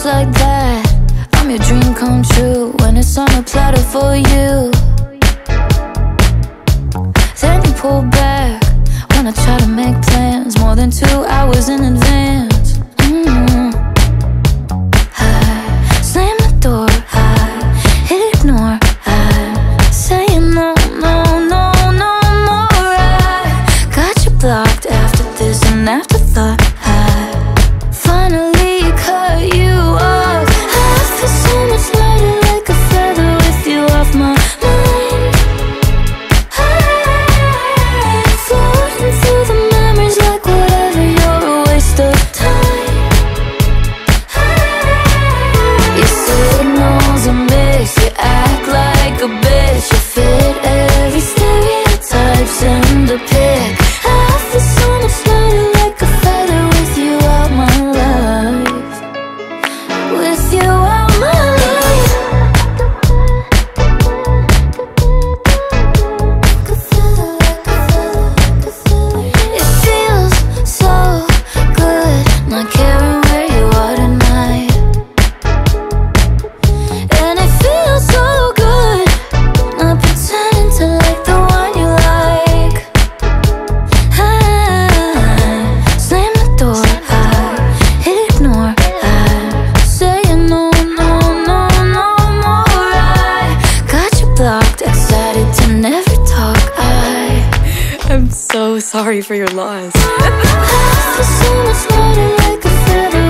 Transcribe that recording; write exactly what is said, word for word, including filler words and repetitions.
just like that. I'm your dream come true when it's on a platter for you. Then you pull back when I try to make plans more than two hours in advance. mm-hmm. I slam the door, I ignore, I say no, no, no, no more. I got you blocked after this and afterthought. I finally cut you off. I feel so much lighter like a feather with you off my mind. I'm floating through the memories like whatever, you're a waste of time. Your signals are mixed, you act like a bitch. You fit every stereotype, send a pic. I feel so much lighter like a feather with you out my life. With you out my life. It feels so good not caring where you are tonight. And it feels so good not pretending to like the one you like. I slam the door, I ignore, I say no, no, no, no more. I got you blocked, excited to never talk. I I'm so sorry for your loss. I feel so much lighter like a feather